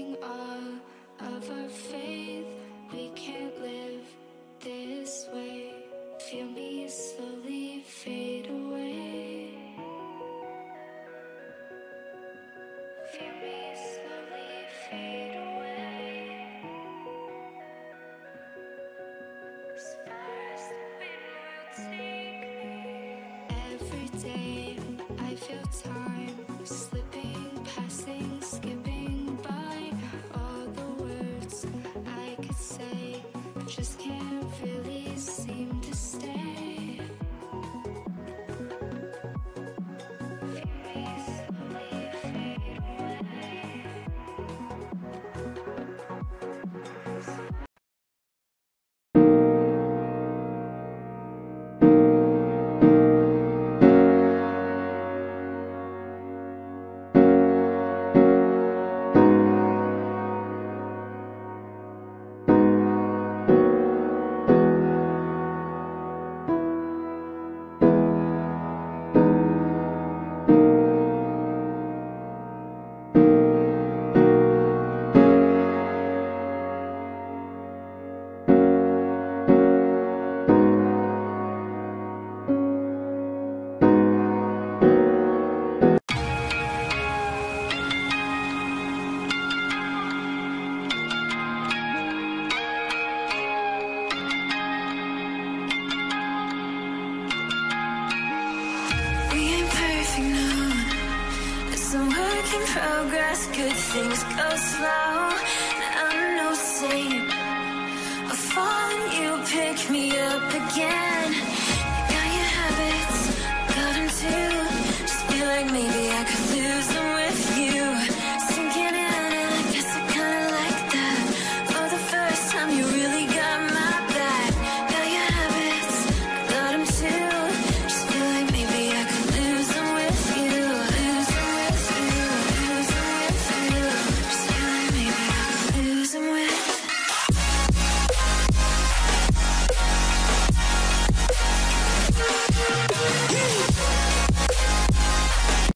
losing all of our faith. We can't live this way. Feel me slowly fade away. Feel me slowly fade away. As far as the wind will take me. Every day I feel time slipping, passing, skipping by. All the words I could say just can't really seem to stay. Feel me slowly fade away. Progress, good things go slow. I'm no saint. I fall and you pick me up again. You got your habits, got them too. Just feel like maybe I could lose